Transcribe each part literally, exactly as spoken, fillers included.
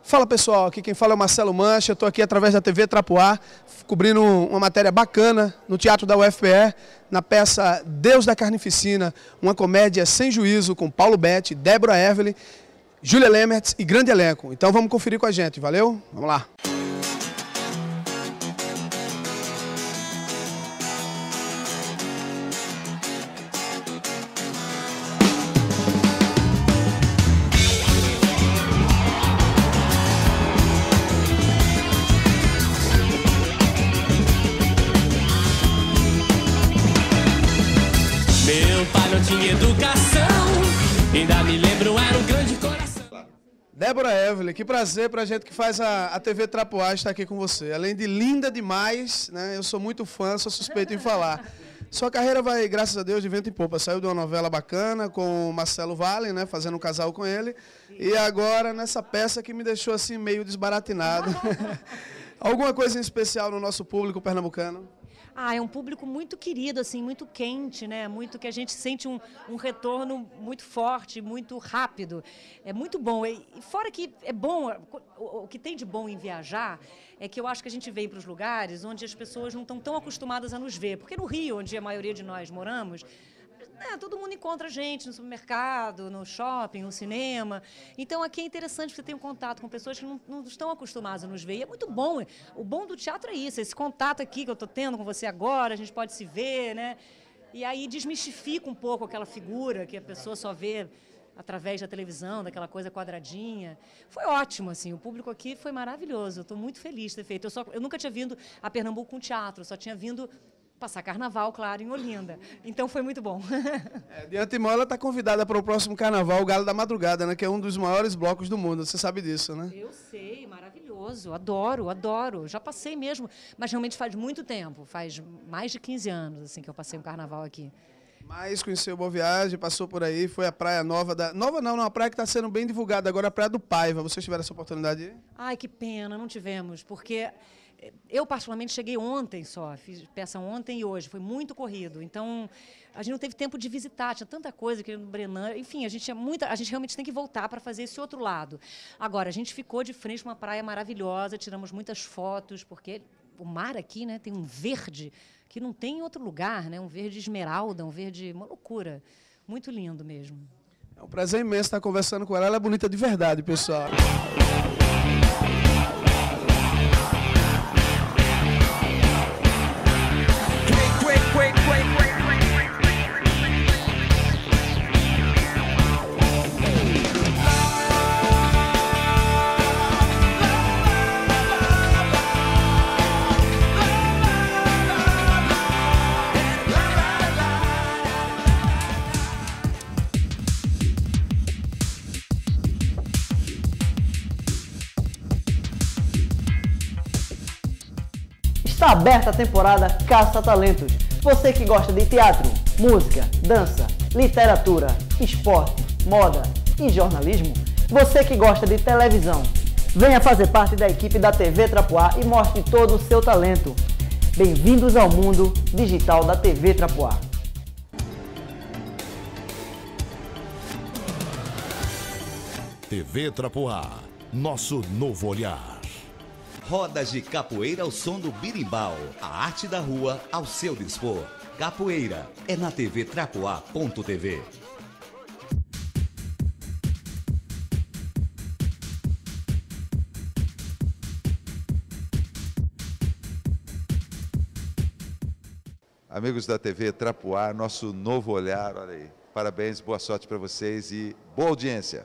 Fala pessoal, aqui quem fala é o Marcelo Mancha, eu estou aqui através da T V Trapoar, cobrindo uma matéria bacana no Teatro da U F P E, na peça Deus da Carnificina, uma comédia sem juízo com Paulo Betti, Débora Evelyn, Júlia Lemertz e grande elenco. Então vamos conferir com a gente, valeu? Vamos lá! Meu pai não tinha educação, ainda me lembro, era um grande coração. Débora Evelyn, que prazer pra gente que faz a, a T V Trapoar estar aqui com você. Além de linda demais, né? Eu sou muito fã, sou suspeito em falar. Sua carreira vai, graças a Deus, de vento em popa. Saiu de uma novela bacana com o Marcelo Valle, né? Fazendo um casal com ele. E agora nessa peça que me deixou assim meio desbaratinado. Alguma coisa em especial no nosso público pernambucano? Ah, é um público muito querido, assim, muito quente, né? Muito que a gente sente um, um retorno muito forte, muito rápido. É muito bom. E fora que é bom, o, o que tem de bom em viajar é que eu acho que a gente vem para os lugares onde as pessoas não estão tão acostumadas a nos ver. Porque no Rio, onde a maioria de nós moramos, é, todo mundo encontra a gente no supermercado, no shopping, no cinema. Então, aqui é interessante que você tenha um contato com pessoas que não, não estão acostumadas a nos ver. E é muito bom. O bom do teatro é isso, esse contato aqui que eu estou tendo com você agora, a gente pode se ver, né? E aí desmistifica um pouco aquela figura que a pessoa só vê através da televisão, daquela coisa quadradinha. Foi ótimo, assim, o público aqui foi maravilhoso. Eu estou muito feliz de ter feito. Eu, só, eu nunca tinha vindo a Pernambuco com teatro, só tinha vindo passar carnaval, claro, em Olinda. Então foi muito bom. É, de antemão, ela está convidada para o próximo carnaval, o Galo da Madrugada, né? Que é um dos maiores blocos do mundo. Você sabe disso, né? Eu sei, maravilhoso. Adoro, adoro. Já passei mesmo, mas realmente faz muito tempo. Faz mais de quinze anos assim, que eu passei um carnaval aqui. Mas conheceu Boa Viagem, passou por aí, foi a Praia Nova da... Nova não, não, a praia que está sendo bem divulgada agora, a Praia do Paiva. Vocês tiveram essa oportunidade de ir? Ai, que pena, não tivemos, porque eu, particularmente, cheguei ontem só, fiz peça ontem e hoje, foi muito corrido, então a gente não teve tempo de visitar, tinha tanta coisa que no Brenan, enfim, a gente, tinha muita, a gente realmente tem que voltar para fazer esse outro lado. Agora, a gente ficou de frente a uma praia maravilhosa, tiramos muitas fotos, porque o mar aqui, né, tem um verde que não tem em outro lugar, né, um verde esmeralda, um verde, uma loucura, muito lindo mesmo. É um prazer imenso estar conversando com ela, ela é bonita de verdade, pessoal. Está aberta a temporada Caça Talentos. Você que gosta de teatro, música, dança, literatura, esporte, moda e jornalismo. Você que gosta de televisão. Venha fazer parte da equipe da T V Trapoar e mostre todo o seu talento. Bem-vindos ao mundo digital da T V Trapoar. T V Trapoar, nosso novo olhar. Rodas de capoeira ao som do birimbau. A arte da rua ao seu dispor. Capoeira é na T V Trapoar ponto T V. Amigos da T V Trapoar, nosso novo olhar, olha aí. Parabéns, boa sorte para vocês e boa audiência.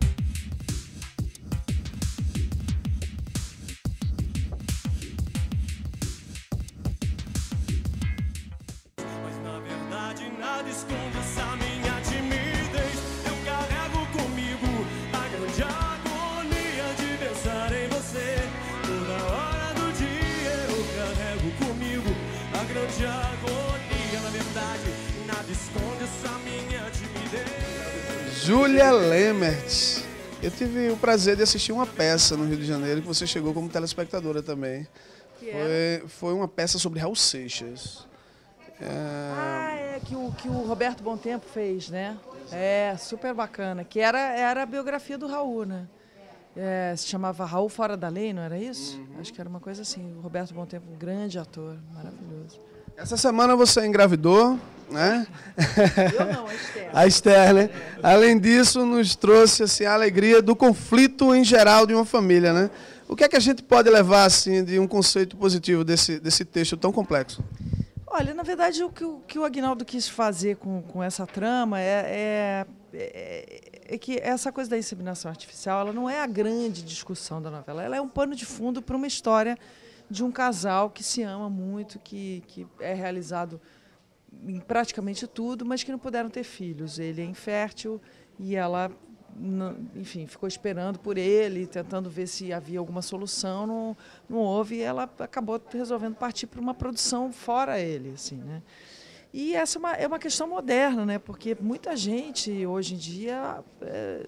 Júlia Lemertz. Eu tive o prazer de assistir uma peça no Rio de Janeiro que você chegou como telespectadora também. Foi, foi uma peça sobre Raul Seixas. É... Ah, é que o, que o Roberto Bom Tempo fez, né? É, super bacana. Que era, era a biografia do Raul, né? É, se chamava Raul Fora da Lei, não era isso? Uhum. Acho que era uma coisa assim. O Roberto Bom Tempo, um grande ator, maravilhoso. Essa semana você engravidou, né? Eu não, a Esther. A Esther, né? É. Além disso, nos trouxe assim, a alegria do conflito em geral de uma família, né? O que é que a gente pode levar assim, de um conceito positivo desse, desse texto tão complexo? Olha, na verdade, o que o, que o Aguinaldo quis fazer com, com essa trama é, é, é, é que essa coisa da inseminação artificial ela não é a grande discussão da novela, ela é um pano de fundo para uma história de um casal que se ama muito, que, que é realizado em praticamente tudo, mas que não puderam ter filhos. Ele é infértil e ela, enfim, ficou esperando por ele, tentando ver se havia alguma solução, não, não houve, e ela acabou resolvendo partir para uma produção fora ele, assim, né? E essa é uma, é uma questão moderna, né? Porque muita gente, hoje em dia, é,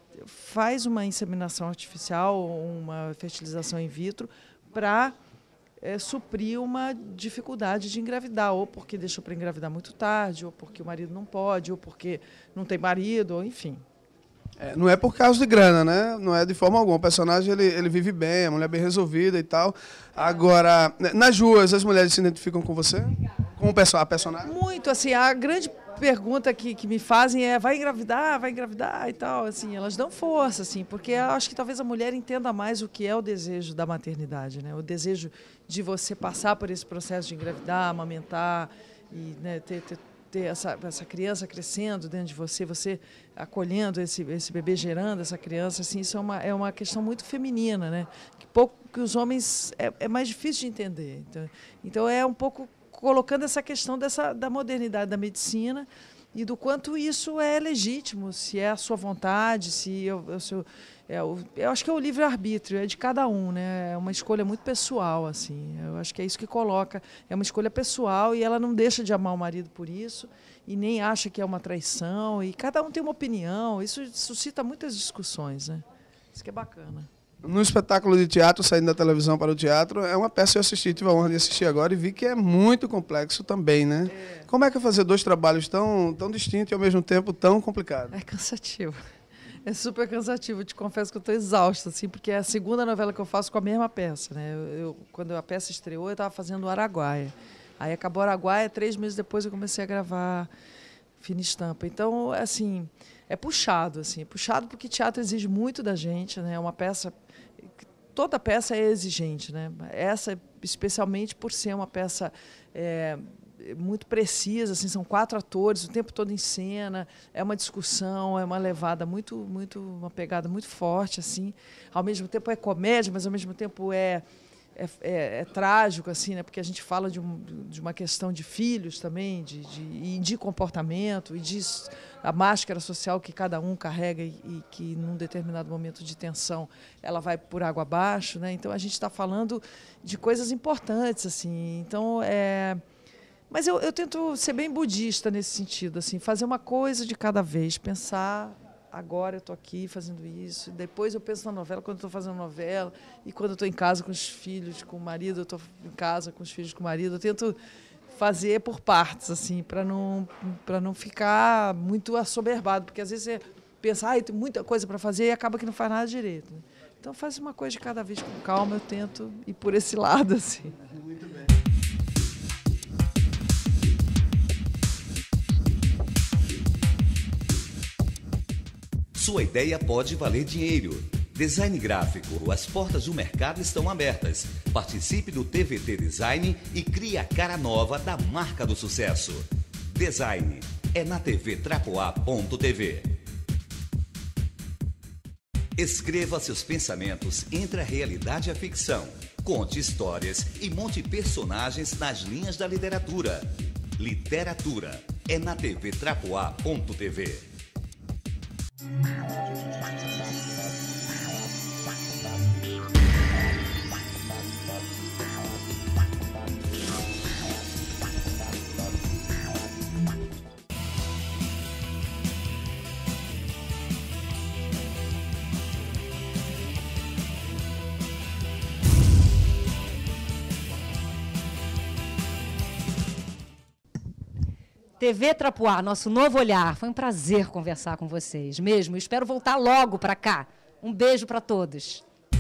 faz uma inseminação artificial, uma fertilização in vitro, para É, suprir uma dificuldade de engravidar, ou porque deixou para engravidar muito tarde, ou porque o marido não pode, ou porque não tem marido, ou enfim. É, não é por causa de grana, né? Não é de forma alguma. O personagem ele, ele vive bem, a mulher bem resolvida e tal. Agora, nas ruas, as mulheres se identificam com você? Com o perso a personagem? Muito, assim, a grande pergunta que, que me fazem é: vai engravidar, vai engravidar e tal, assim, elas dão força, assim, porque eu acho que talvez a mulher entenda mais o que é o desejo da maternidade, né? O desejo de você passar por esse processo de engravidar, amamentar e, né, ter, ter, ter essa, essa criança crescendo dentro de você, você acolhendo esse, esse bebê, gerando essa criança, assim, isso é uma, é uma questão muito feminina, né? Que pouco que os homens é, é mais difícil de entender. Então, então é um pouco colocando essa questão dessa, da modernidade da medicina e do quanto isso é legítimo, se é a sua vontade, se eu, eu, se eu, é, eu, eu acho que é o livre-arbítrio, é de cada um, né? É uma escolha muito pessoal, assim. Eu acho que é isso que coloca, é uma escolha pessoal e ela não deixa de amar o marido por isso e nem acha que é uma traição, e cada um tem uma opinião, isso suscita muitas discussões, né? Isso que é bacana. No espetáculo de teatro, saindo da televisão para o teatro, é uma peça que eu assisti, tive a honra de assistir agora e vi que é muito complexo também, né? É. Como é que é fazer dois trabalhos tão, tão distintos e ao mesmo tempo tão complicados? É cansativo. É super cansativo. Eu te confesso que eu estou exausta, assim, porque é a segunda novela que eu faço com a mesma peça, né? Eu, eu, quando a peça estreou, eu estava fazendo o Araguaia. Aí acabou o Araguaia, três meses depois eu comecei a gravar Fina Estampa. Então, assim, é puxado, assim, é puxado porque teatro exige muito da gente, né? É uma peça... Toda peça é exigente, né? Essa, especialmente por ser uma peça é, muito precisa, assim, são quatro atores o tempo todo em cena, é uma discussão, é uma levada muito, muito, uma pegada muito forte, assim. Ao mesmo tempo é comédia, mas ao mesmo tempo é é, é, é trágico, assim, né? Porque a gente fala de, um, de uma questão de filhos também, de, de, de comportamento e de a máscara social que cada um carrega e, e que num determinado momento de tensão ela vai por água abaixo, né? Então a gente está falando de coisas importantes, assim. Então é, mas eu, eu tento ser bem budista nesse sentido, assim, fazer uma coisa de cada vez, pensar. Agora eu estou aqui fazendo isso, depois eu penso na novela quando estou fazendo novela, e quando eu estou em casa com os filhos, com o marido, eu estou em casa com os filhos, com o marido, eu tento fazer por partes, assim, para não, para não ficar muito assoberbado, porque às vezes você pensa, ah, tem muita coisa para fazer e acaba que não faz nada direito. Então faz uma coisa de cada vez com calma, eu tento ir por esse lado, assim. Muito bem. Sua ideia pode valer dinheiro. Design gráfico, as portas do mercado estão abertas. Participe do T V T Design e crie a cara nova da marca do sucesso. Design é na T V Trapoá ponto T V. Escreva seus pensamentos entre a realidade e a ficção. Conte histórias e monte personagens nas linhas da literatura. Literatura é na T V Trapoá ponto T V. T V Trapoá, nosso novo olhar. Foi um prazer conversar com vocês, mesmo. Espero voltar logo para cá. Um beijo para todos.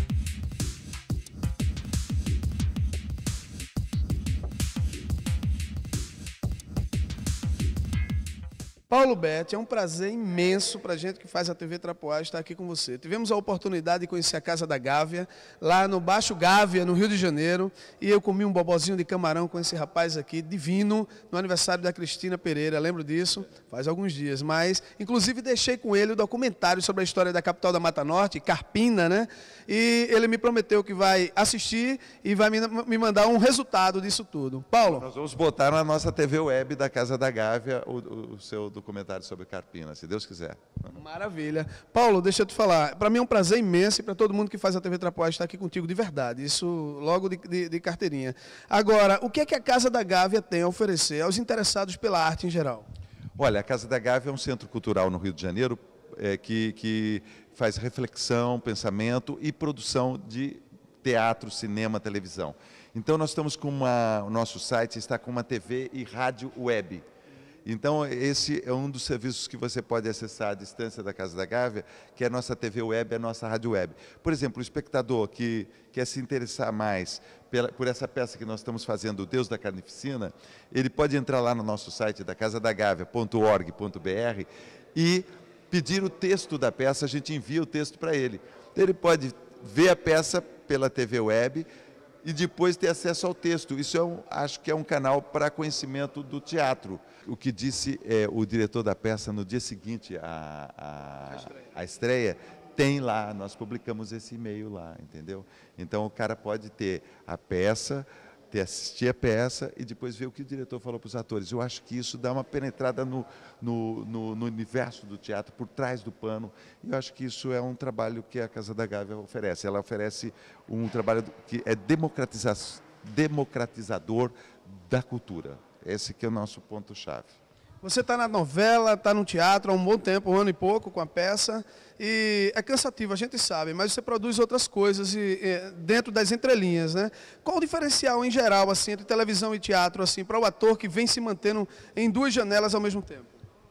Paulo Betti, é um prazer imenso para a gente que faz a T V Trapoar estar aqui com você. Tivemos a oportunidade de conhecer a Casa da Gávea, lá no Baixo Gávea, no Rio de Janeiro, e eu comi um bobozinho de camarão com esse rapaz aqui, divino, no aniversário da Cristina Pereira, lembro disso, faz alguns dias, mas inclusive deixei com ele o documentário sobre a história da capital da Mata Norte, Carpina, né? E ele me prometeu que vai assistir e vai me, me mandar um resultado disso tudo. Paulo? Nós vamos botar na nossa T V Web da Casa da Gávea o, o, o seu documentário sobre Carpina, se Deus quiser. Maravilha. Paulo, deixa eu te falar, para mim é um prazer imenso e para todo mundo que faz a T V Trapoar estar aqui contigo de verdade, isso logo de, de, de carteirinha. Agora, o que é que a Casa da Gávea tem a oferecer aos interessados pela arte em geral? Olha, a Casa da Gávea é um centro cultural no Rio de Janeiro é, que, que faz reflexão, pensamento e produção de teatro, cinema, televisão. Então nós estamos com uma, o nosso site está com uma T V e rádio web. Então, esse é um dos serviços que você pode acessar à distância da Casa da Gávea, que é a nossa T V web, a nossa rádio web. Por exemplo, o espectador que quer se interessar mais pela, por essa peça que nós estamos fazendo, O Deus da Carnificina, ele pode entrar lá no nosso site da casa da gávea ponto org ponto br e pedir o texto da peça, a gente envia o texto para ele. Ele pode ver a peça pela T V web, e depois ter acesso ao texto. Isso é um, acho que é um canal para conhecimento do teatro. O que disse é, o diretor da peça no dia seguinte à, à, à estreia, tem lá, nós publicamos esse e-mail lá, entendeu? Então o cara pode ter a peça, ter assistir a peça e depois ver o que o diretor falou para os atores. Eu acho que isso dá uma penetrada no, no, no, no universo do teatro, por trás do pano, e eu acho que isso é um trabalho que a Casa da Gávea oferece. Ela oferece um trabalho que é democratiza democratizador da cultura. Esse que é o nosso ponto-chave. Você está na novela, está no teatro há um bom tempo, um ano e pouco com a peça, e é cansativo, a gente sabe, mas você produz outras coisas e, e, dentro das entrelinhas, né? Qual o diferencial em geral assim, entre televisão e teatro assim, para o ator que vem se mantendo em duas janelas ao mesmo tempo?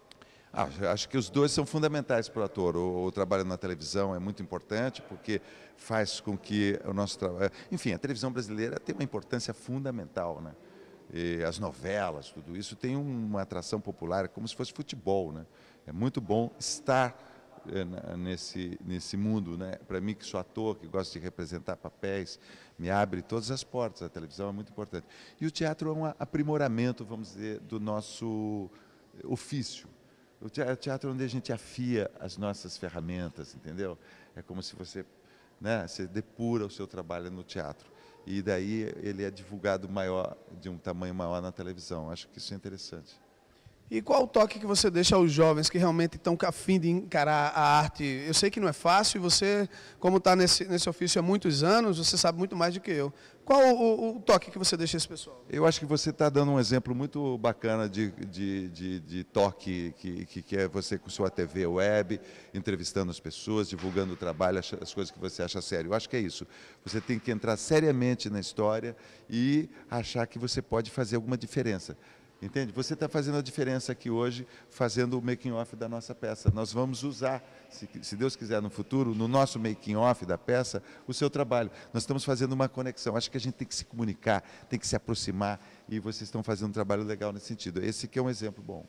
Ah, acho que os dois são fundamentais para o ator. O, o trabalho na televisão é muito importante porque faz com que o nosso trabalho... Enfim, a televisão brasileira tem uma importância fundamental, né? E as novelas, tudo isso tem uma atração popular, como se fosse futebol, né? É muito bom estar é, nesse, nesse mundo, né? Para mim, que sou ator, que gosto de representar papéis, me abre todas as portas. A televisão é muito importante. E o teatro é um aprimoramento, vamos dizer, do nosso ofício. O teatro é onde a gente afia as nossas ferramentas, entendeu? É como se você, né, você depura o seu trabalho no teatro. E daí ele é divulgado maior, de um tamanho maior na televisão. Acho que isso é interessante. E qual o toque que você deixa aos jovens que realmente estão a fim de encarar a arte? Eu sei que não é fácil, e você, como está nesse, nesse ofício há muitos anos, você sabe muito mais do que eu. Qual o, o toque que você deixa a esse pessoal? Eu acho que você está dando um exemplo muito bacana de, de, de, de toque, que, que, que é você com sua T V web, entrevistando as pessoas, divulgando o trabalho, as coisas que você acha sério. Eu acho que é isso. Você tem que entrar seriamente na história e achar que você pode fazer alguma diferença. Entende? Você está fazendo a diferença aqui hoje, fazendo o making-off da nossa peça. Nós vamos usar, se, se Deus quiser no futuro, no nosso making-off da peça, o seu trabalho. Nós estamos fazendo uma conexão. Acho que a gente tem que se comunicar, tem que se aproximar, e vocês estão fazendo um trabalho legal nesse sentido. Esse que é um exemplo bom.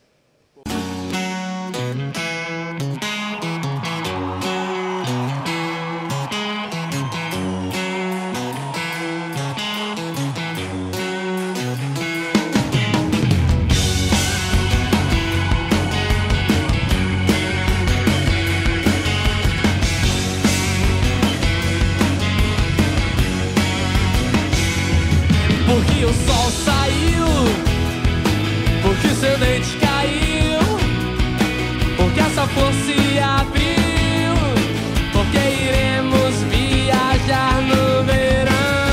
Porque o sol saiu, porque seu dente caiu, porque essa flor se abriu, porque iremos viajar no verão,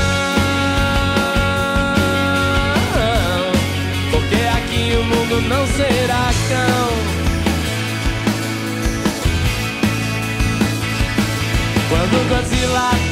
porque aqui o mundo não será cão. Quando Godzilla